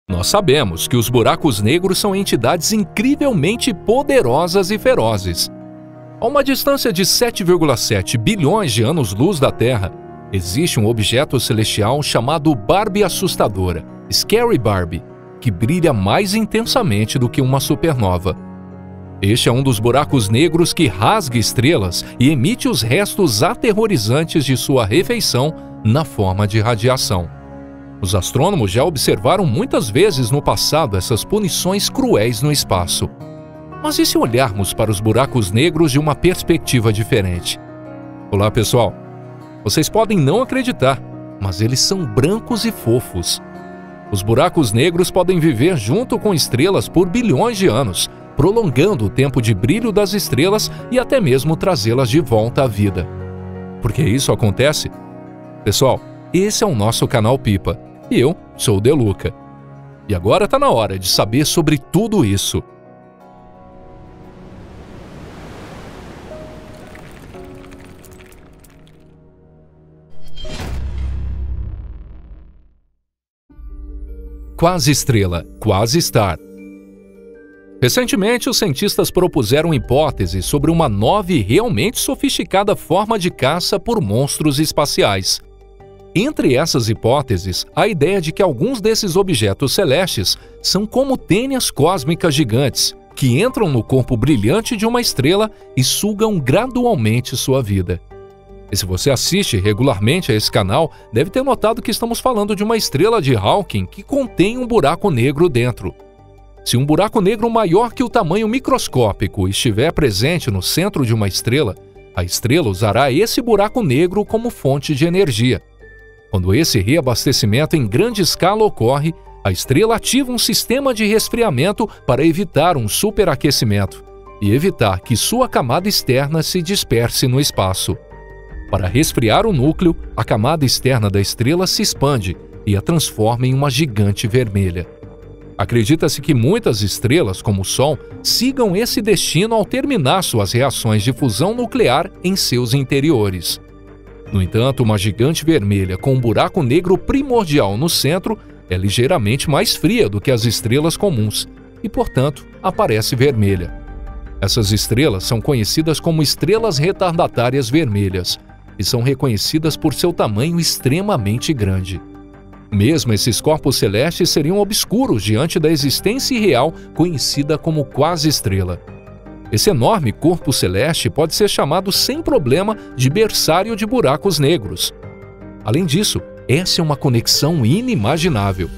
Nós sabemos que os buracos negros são entidades incrivelmente poderosas e ferozes. A uma distância de 7,7 bilhões de anos-luz da Terra, existe um objeto celestial chamado Barbie Assustadora, Scary Barbie, que brilha mais intensamente do que uma supernova. Este é um dos buracos negros que rasga estrelas e emite os restos aterrorizantes de sua refeição na forma de radiação. Os astrônomos já observaram muitas vezes no passado essas punições cruéis no espaço. Mas e se olharmos para os buracos negros de uma perspectiva diferente? Olá, pessoal! Vocês podem não acreditar, mas eles são brancos e fofos. Os buracos negros podem viver junto com estrelas por bilhões de anos, prolongando o tempo de brilho das estrelas e até mesmo trazê-las de volta à vida. Por que isso acontece? Pessoal, esse é o nosso canal Pipa. E eu sou o Deluca. E agora está na hora de saber sobre tudo isso. Quase-estrela, quase-star. Recentemente, os cientistas propuseram hipóteses sobre uma nova e realmente sofisticada forma de caça por monstros espaciais. Entre essas hipóteses, a ideia de que alguns desses objetos celestes são como tênias cósmicas gigantes, que entram no corpo brilhante de uma estrela e sugam gradualmente sua vida. E se você assiste regularmente a esse canal, deve ter notado que estamos falando de uma estrela de Hawking que contém um buraco negro dentro. Se um buraco negro maior que o tamanho microscópico estiver presente no centro de uma estrela, a estrela usará esse buraco negro como fonte de energia. Quando esse reabastecimento em grande escala ocorre, a estrela ativa um sistema de resfriamento para evitar um superaquecimento e evitar que sua camada externa se disperse no espaço. Para resfriar o núcleo, a camada externa da estrela se expande e a transforma em uma gigante vermelha. Acredita-se que muitas estrelas, como o Sol, sigam esse destino ao terminar suas reações de fusão nuclear em seus interiores. No entanto, uma gigante vermelha com um buraco negro primordial no centro é ligeiramente mais fria do que as estrelas comuns e, portanto, aparece vermelha. Essas estrelas são conhecidas como estrelas retardatárias vermelhas e são reconhecidas por seu tamanho extremamente grande. Mesmo esses corpos celestes seriam obscuros diante da existência irreal conhecida como quase-estrela. Esse enorme corpo celeste pode ser chamado sem problema de berçário de buracos negros. Além disso, essa é uma conexão inimaginável.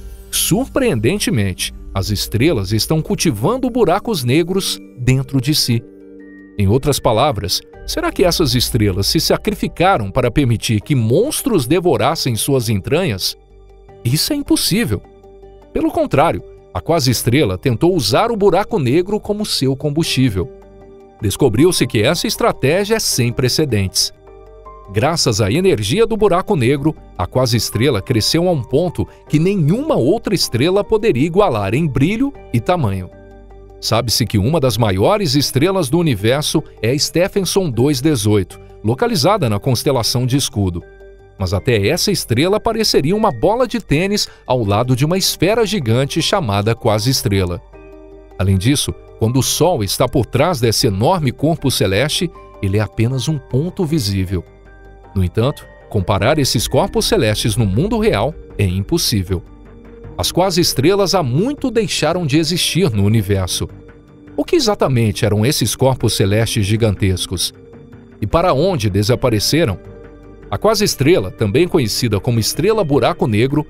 Surpreendentemente, as estrelas estão cultivando buracos negros dentro de si. Em outras palavras, será que essas estrelas se sacrificaram para permitir que monstros devorassem suas entranhas? Isso é impossível. Pelo contrário, a quase-estrela tentou usar o buraco negro como seu combustível. Descobriu-se que essa estratégia é sem precedentes. Graças à energia do buraco negro, a quase-estrela cresceu a um ponto que nenhuma outra estrela poderia igualar em brilho e tamanho. Sabe-se que uma das maiores estrelas do universo é a Stephenson 218, localizada na constelação de Escudo. Mas até essa estrela pareceria uma bola de tênis ao lado de uma esfera gigante chamada quase-estrela. Além disso, quando o Sol está por trás desse enorme corpo celeste, ele é apenas um ponto visível. No entanto, comparar esses corpos celestes no mundo real é impossível. As quase-estrelas há muito deixaram de existir no universo. O que exatamente eram esses corpos celestes gigantescos? E para onde desapareceram? A quase-estrela, também conhecida como estrela buraco negro,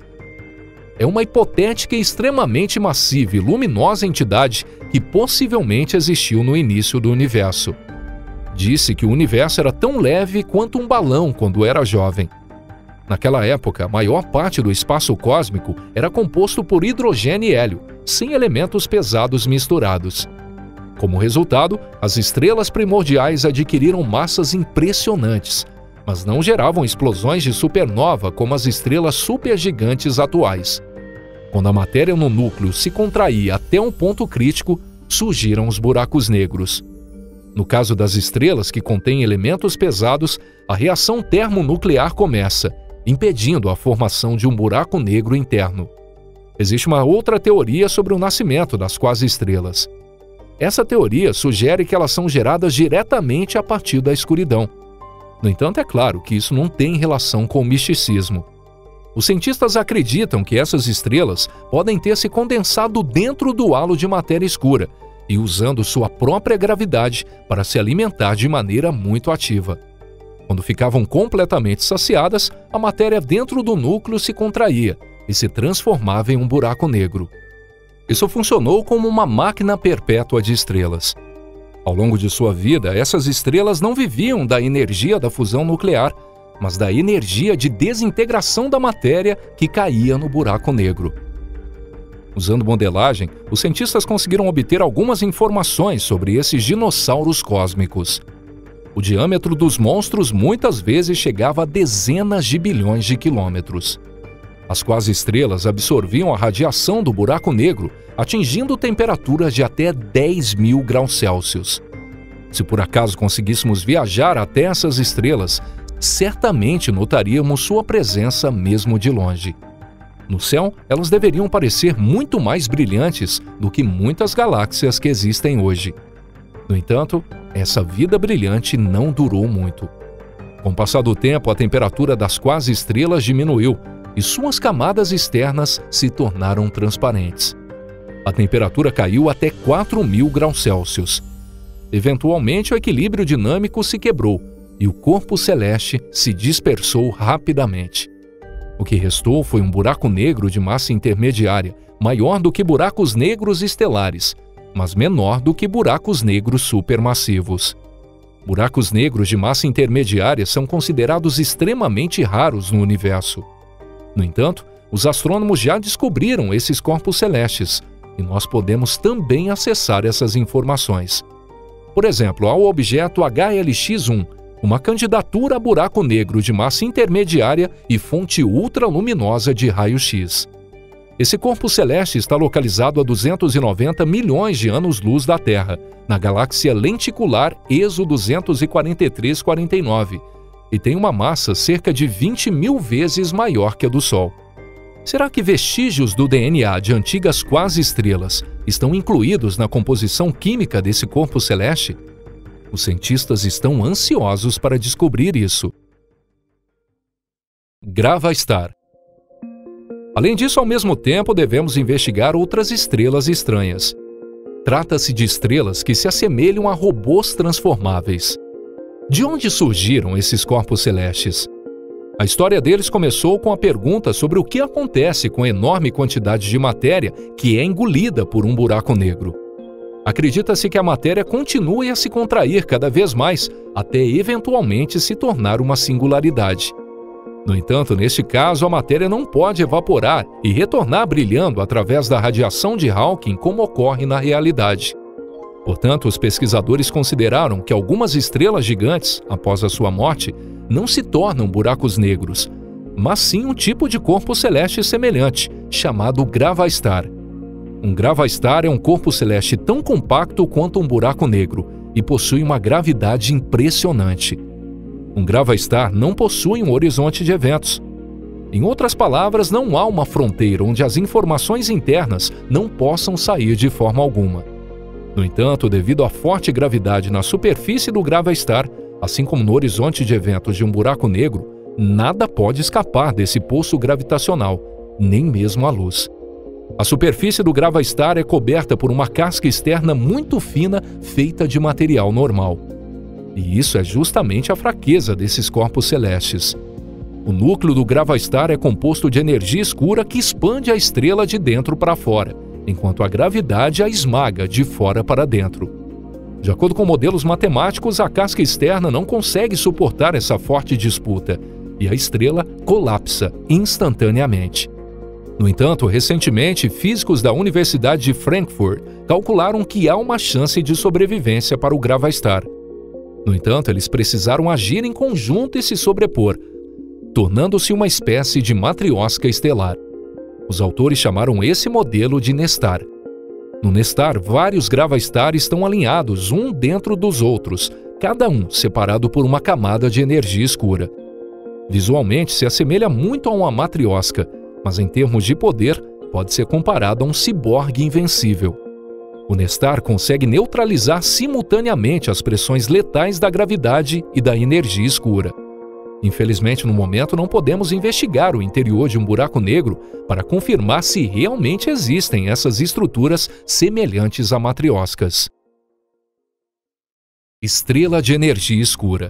é uma hipotética e extremamente massiva e luminosa entidade que possivelmente existiu no início do universo. Disse que o universo era tão leve quanto um balão quando era jovem. Naquela época, a maior parte do espaço cósmico era composto por hidrogênio e hélio, sem elementos pesados misturados. Como resultado, as estrelas primordiais adquiriram massas impressionantes, mas não geravam explosões de supernova como as estrelas supergigantes atuais. Quando a matéria no núcleo se contraía até um ponto crítico, surgiram os buracos negros. No caso das estrelas que contêm elementos pesados, a reação termonuclear começa, impedindo a formação de um buraco negro interno. Existe uma outra teoria sobre o nascimento das quase-estrelas. Essa teoria sugere que elas são geradas diretamente a partir da escuridão. No entanto, é claro que isso não tem relação com o misticismo. Os cientistas acreditam que essas estrelas podem ter se condensado dentro do halo de matéria escura e usando sua própria gravidade para se alimentar de maneira muito ativa. Quando ficavam completamente saciadas, a matéria dentro do núcleo se contraía e se transformava em um buraco negro. Isso funcionou como uma máquina perpétua de estrelas. Ao longo de sua vida, essas estrelas não viviam da energia da fusão nuclear, mas da energia de desintegração da matéria que caía no buraco negro. Usando modelagem, os cientistas conseguiram obter algumas informações sobre esses dinossauros cósmicos. O diâmetro dos monstros muitas vezes chegava a dezenas de bilhões de quilômetros. As quase-estrelas absorviam a radiação do buraco negro, atingindo temperaturas de até 10.000 graus Celsius. Se por acaso conseguíssemos viajar até essas estrelas, certamente notaríamos sua presença mesmo de longe. No céu, elas deveriam parecer muito mais brilhantes do que muitas galáxias que existem hoje. No entanto, essa vida brilhante não durou muito. Com o passar do tempo, a temperatura das quase-estrelas diminuiu e suas camadas externas se tornaram transparentes. A temperatura caiu até 4.000 graus Celsius. Eventualmente, o equilíbrio dinâmico se quebrou e o corpo celeste se dispersou rapidamente. O que restou foi um buraco negro de massa intermediária, maior do que buracos negros estelares, mas menor do que buracos negros supermassivos. Buracos negros de massa intermediária são considerados extremamente raros no universo. No entanto, os astrônomos já descobriram esses corpos celestes e nós podemos também acessar essas informações. Por exemplo, ao objeto HLX-1, uma candidatura a buraco negro de massa intermediária e fonte ultraluminosa de raio-x. Esse corpo celeste está localizado a 290 milhões de anos-luz da Terra, na galáxia lenticular ESO 24349, e tem uma massa cerca de 20.000 vezes maior que a do Sol. Será que vestígios do DNA de antigas quase-estrelas estão incluídos na composição química desse corpo celeste? Os cientistas estão ansiosos para descobrir isso. Gravastar. Além disso, ao mesmo tempo, devemos investigar outras estrelas estranhas. Trata-se de estrelas que se assemelham a robôs transformáveis. De onde surgiram esses corpos celestes? A história deles começou com a pergunta sobre o que acontece com a enorme quantidade de matéria que é engolida por um buraco negro. Acredita-se que a matéria continue a se contrair cada vez mais, até eventualmente se tornar uma singularidade. No entanto, neste caso, a matéria não pode evaporar e retornar brilhando através da radiação de Hawking como ocorre na realidade. Portanto, os pesquisadores consideraram que algumas estrelas gigantes, após a sua morte, não se tornam buracos negros, mas sim um tipo de corpo celeste semelhante, chamado gravastar. Um gravastar é um corpo celeste tão compacto quanto um buraco negro e possui uma gravidade impressionante. Um gravastar não possui um horizonte de eventos. Em outras palavras, não há uma fronteira onde as informações internas não possam sair de forma alguma. No entanto, devido à forte gravidade na superfície do gravastar, assim como no horizonte de eventos de um buraco negro, nada pode escapar desse poço gravitacional, nem mesmo a luz. A superfície do gravastar é coberta por uma casca externa muito fina feita de material normal. E isso é justamente a fraqueza desses corpos celestes. O núcleo do gravastar é composto de energia escura que expande a estrela de dentro para fora, enquanto a gravidade a esmaga de fora para dentro. De acordo com modelos matemáticos, a casca externa não consegue suportar essa forte disputa e a estrela colapsa instantaneamente. No entanto, recentemente, físicos da Universidade de Frankfurt calcularam que há uma chance de sobrevivência para o gravastar. No entanto, eles precisaram agir em conjunto e se sobrepor, tornando-se uma espécie de matriosca estelar. Os autores chamaram esse modelo de Nestar. No Nestar, vários gravastar estão alinhados um dentro dos outros, cada um separado por uma camada de energia escura. Visualmente, se assemelha muito a uma matriosca, mas em termos de poder, pode ser comparado a um ciborgue invencível. O Nestar consegue neutralizar simultaneamente as pressões letais da gravidade e da energia escura. Infelizmente, no momento, não podemos investigar o interior de um buraco negro para confirmar se realmente existem essas estruturas semelhantes a matrioscas. Estrela de energia escura.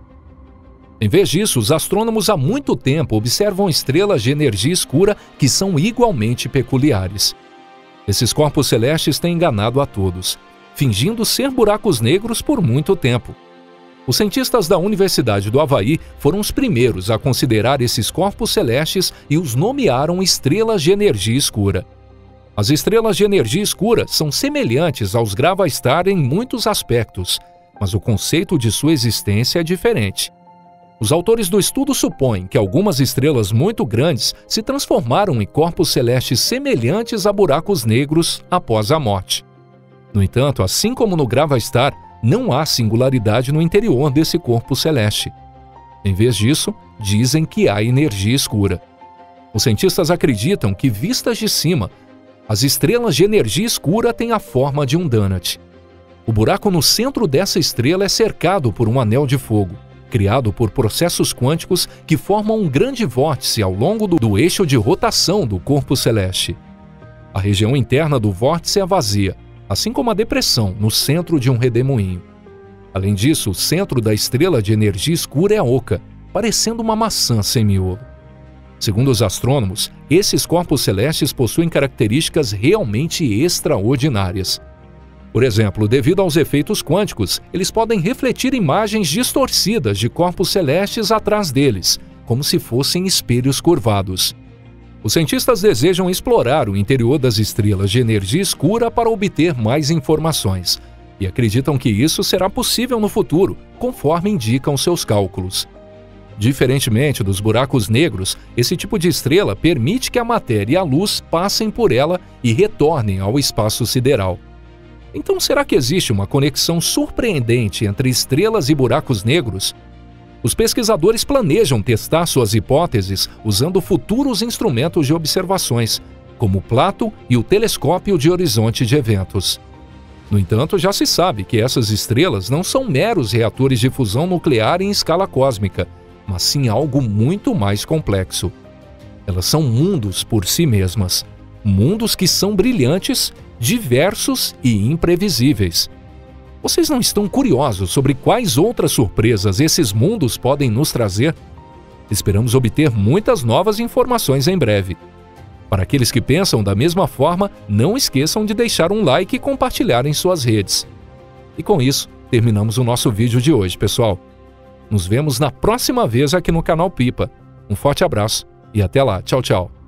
Em vez disso, os astrônomos há muito tempo observam estrelas de energia escura que são igualmente peculiares. Esses corpos celestes têm enganado a todos, fingindo ser buracos negros por muito tempo. Os cientistas da Universidade do Havaí foram os primeiros a considerar esses corpos celestes e os nomearam estrelas de energia escura. As estrelas de energia escura são semelhantes aos Gravastar em muitos aspectos, mas o conceito de sua existência é diferente. Os autores do estudo supõem que algumas estrelas muito grandes se transformaram em corpos celestes semelhantes a buracos negros após a morte. No entanto, assim como no Gravastar, não há singularidade no interior desse corpo celeste. Em vez disso, dizem que há energia escura. Os cientistas acreditam que, vistas de cima, as estrelas de energia escura têm a forma de um donut. O buraco no centro dessa estrela é cercado por um anel de fogo, criado por processos quânticos que formam um grande vórtice ao longo do eixo de rotação do corpo celeste. A região interna do vórtice é vazia, assim como a depressão no centro de um redemoinho. Além disso, o centro da estrela de energia escura é oca, parecendo uma maçã sem miolo. Segundo os astrônomos, esses corpos celestes possuem características realmente extraordinárias. Por exemplo, devido aos efeitos quânticos, eles podem refletir imagens distorcidas de corpos celestes atrás deles, como se fossem espelhos curvados. Os cientistas desejam explorar o interior das estrelas de energia escura para obter mais informações, e acreditam que isso será possível no futuro, conforme indicam seus cálculos. Diferentemente dos buracos negros, esse tipo de estrela permite que a matéria e a luz passem por ela e retornem ao espaço sideral. Então, será que existe uma conexão surpreendente entre estrelas e buracos negros? Os pesquisadores planejam testar suas hipóteses usando futuros instrumentos de observações, como o Plato e o Telescópio de Horizonte de Eventos. No entanto, já se sabe que essas estrelas não são meros reatores de fusão nuclear em escala cósmica, mas sim algo muito mais complexo. Elas são mundos por si mesmas, mundos que são brilhantes, diversos e imprevisíveis. Vocês não estão curiosos sobre quais outras surpresas esses mundos podem nos trazer? Esperamos obter muitas novas informações em breve. Para aqueles que pensam da mesma forma, não esqueçam de deixar um like e compartilhar em suas redes. E com isso, terminamos o nosso vídeo de hoje, pessoal. Nos vemos na próxima vez aqui no canal Pipa. Um forte abraço e até lá. Tchau, tchau.